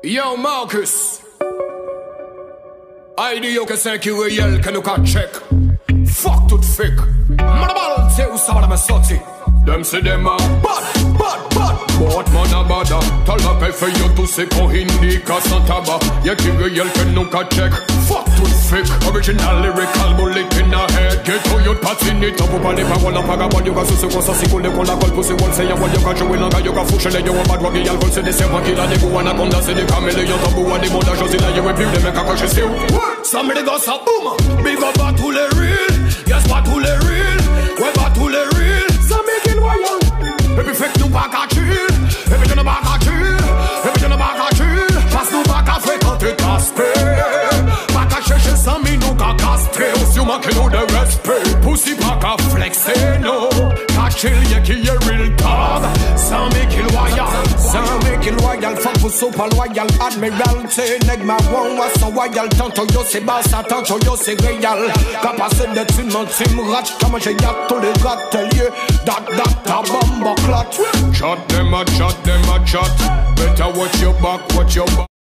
Yo Marcus, ID que 5 réel que nous qu'à check. Fuck tout fake. Madabal, c'est où ça va me sortir. Dem c'est dem a bad. But man a bada. Talak ay fait yo tout c'est qu'on indica sans tabac. Y'a qui réel que nous qu'à check. Fuck tout fake. Original lyrical bullet in the head. Get to your party in it. Pour parler parole en vagabond. Yo ka sous quoi ça si coule qu'on la colle pour c'est wall. C'est y'a wall yo ka jouer l'anga. Yo ka foucher les yo en bad wag. Y'a l'alcool c'est des serpents qui la dégoût. Anaconda c'est des caméléons. Tabou à des mondages. Aussi là yo et plus les mecs à cacher c'est où. Some of the gars ça boom. Big up à tous les real. Yes pas tous les real. Ouais pas tous les real. Ça make it royal. Et puis fait que nous pas qu'à chill. Et puis je ne pas qu'à chill. Et puis je ne pas qu'à chill. Parce nous pas qu'à fréquenter casper. Pas qu'à chercher sans mi nous qu'à castrer. Aussi ou manquer nous de respect. Pussy pas qu'à flexer no. Qu'à chill y'a qui est real dog. Sans make it royal. Sans make it royal. Fuck vous so pas loyal. Admiralty. Neg ma one was so royal. Tanto yo c'est bassa. Tanto yo c'est réal. Capacité de team mon team rat. Comme j'ai y'a tous les ateliers. Dat ta bomba clot. Chat them a chat. Better watch your back, watch your back.